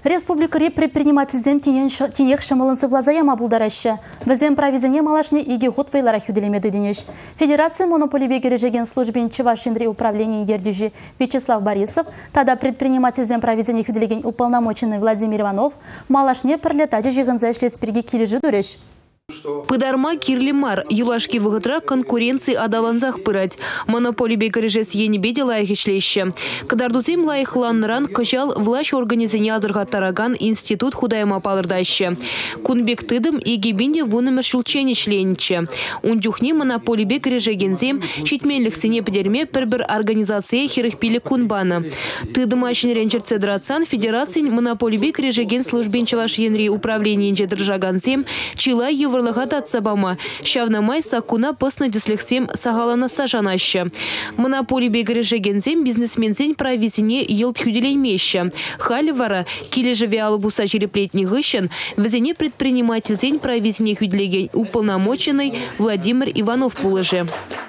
Республикари предпринимательзден тенех шамылынсы влазая мабулдарашы. Візен провизине малашны иги год вейлара хюделемеді денеш. Федерация монополибе кережеген службен Чувашинри управления ердюжи Вячеслав Борисов, тада предпринимательзден провизине хюделеген уполномоченный Владимир Иванов, малашне пролетачы жиғынза шлецперге кележі дуреш. Пыдарма кирлимар, юлашки выготра конкуренции адаланзах пырать. Монополий бекарежес енебеде лайх ишлеще. Кадардузим лайх ланран качал власть организине азыргаттараган институт худайма палырдаще. Кунбек тыдым и гибинде вунымер шулчени члениче. Ундюхни монополий бекарежегензем читменлих сине педерме пербер организации хирых-пили кунбана. Тыдым ачен ренчерце драцан федерации монополий бекарежеген службен Чувашинри управления держаганзем чила Лахатат сабама. Шавна май сакуна постна дислексем сагалана сажанаще. Монополий бегарежегензем бизнесмензен провизине елт хюделеймеща. Халивара килежеви албуса жереплетни гыщен везене предпринимательзен провизине хюделеген уполномоченный Владимир Иванов пулыже.